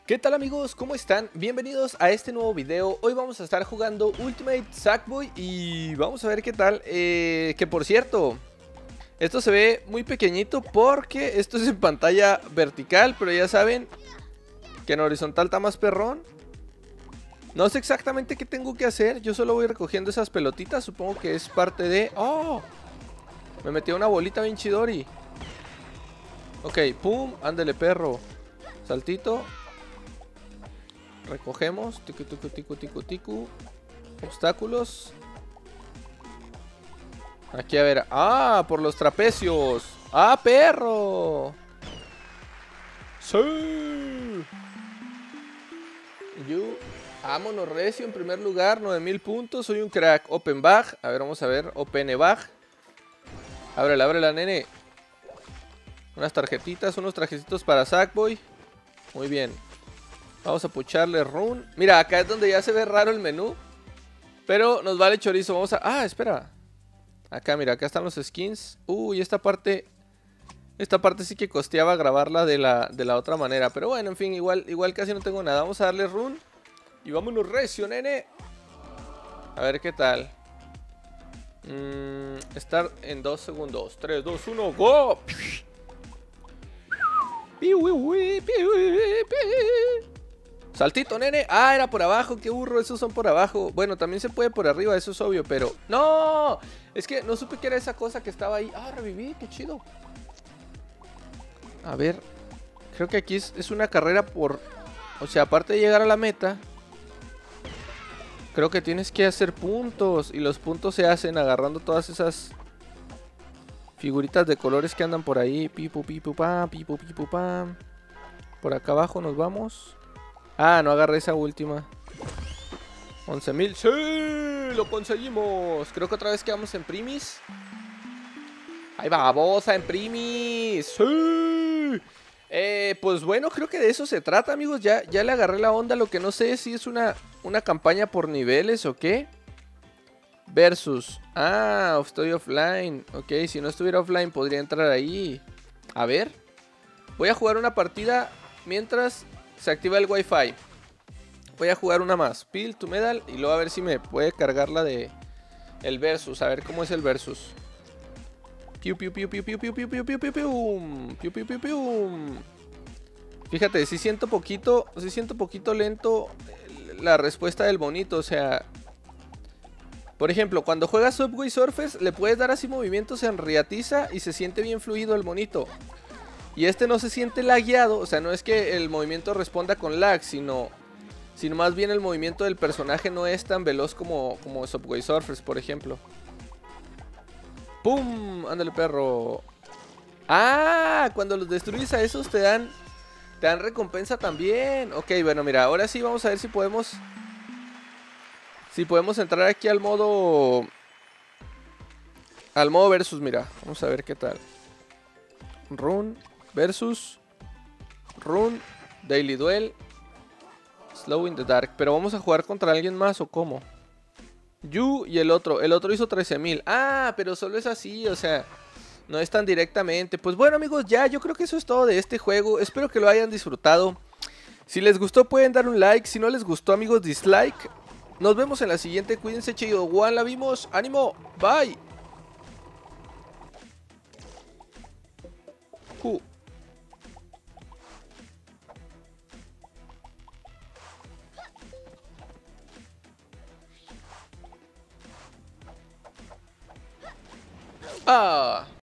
¿Qué tal amigos? ¿Cómo están? Bienvenidos a este nuevo video. Hoy vamos a estar jugando Ultimate Sackboy y vamos a ver qué tal. Que por cierto, esto se ve muy pequeñito porque esto es en pantalla vertical, pero ya saben que en horizontal está más perrón. No sé exactamente qué tengo que hacer, yo solo voy recogiendo esas pelotitas, supongo que es parte de... ¡Oh! Me metió una bolita bien chidori. Ok, pum, ándele perro. Saltito. Recogemos, ticu, ticu, ticu, ticu, ticu. Obstáculos. Aquí a ver. ¡Ah! Por los trapecios. ¡Ah, perro! ¡Sí! Yo. Vámonos recio en primer lugar. 9000 puntos. Soy un crack. Open bag. A ver, vamos a ver. Open bag. Ábrela, nene. Unas tarjetitas. Unos trajecitos para Sackboy. Muy bien. Vamos a pucharle run. Mira, acá es donde ya se ve raro el menú. Pero nos vale chorizo. Vamos a... Ah, espera. Acá, mira, acá están los skins. Uy, esta parte sí que costeaba grabarla de la otra manera. Pero bueno, en fin, igual casi no tengo nada. Vamos a darle run. Y vámonos recio, nene. A ver qué tal. Start en 2 segundos. 3, 2, 1, go. Saltito, nene. Ah, era por abajo. Qué burro, esos son por abajo. Bueno, también se puede por arriba, eso es obvio, pero... ¡No! Es que no supe que era esa cosa que estaba ahí. Ah, reviví, qué chido. A ver. Creo que aquí es una carrera por... O sea, aparte de llegar a la meta, creo que tienes que hacer puntos. Y los puntos se hacen agarrando todas esas figuritas de colores que andan por ahí. Pipu, pipu, pam, pipu, pipu, pam. Por acá abajo nos vamos. Ah, no agarré esa última. 11.000. ¡Sí! ¡Lo conseguimos! Creo que otra vez quedamos en primis. ¡Ahí va, babosa, en primis! ¡Sí! Pues bueno, creo que de eso se trata, amigos. Ya le agarré la onda. Lo que no sé es si es una campaña por niveles o qué. Versus. Ah, estoy offline. Ok, si no estuviera offline podría entrar ahí. A ver. Voy a jugar una partida mientras se activa el wifi. Voy a jugar una más. Peel to medal. Y luego a ver si me puede cargar la de el versus. A ver cómo es el versus. Piu, piu, piu, piu, piu, piu, piu, piu, piu, piu, piu. Piu, piu, piu, piu. Fíjate, sí siento poquito lento la respuesta del monito. O sea, por ejemplo, cuando juegas Subway Surfers, le puedes dar así movimientos en riatiza y se siente bien fluido el monito. Y este no se siente lagueado, o sea, no es que el movimiento responda con lag, sino más bien el movimiento del personaje no es tan veloz como Subway Surfers, por ejemplo. ¡Pum! Ándale, perro. ¡Ah! Cuando los destruyes a esos te dan recompensa también. Ok, bueno, mira, ahora sí vamos a ver si podemos entrar aquí al modo versus, mira. Vamos a ver qué tal. Run versus Run Daily Duel Slow in the Dark. Pero vamos a jugar contra alguien más o cómo. Yu y el otro hizo 13.000. Ah, pero solo es así, o sea, no es tan directamente. Pues bueno amigos, ya yo creo que eso es todo de este juego. Espero que lo hayan disfrutado. Si les gustó pueden dar un like. Si no les gustó amigos, dislike. Nos vemos en la siguiente. Cuídense, chido. One, la vimos. Ánimo. Bye. Ah.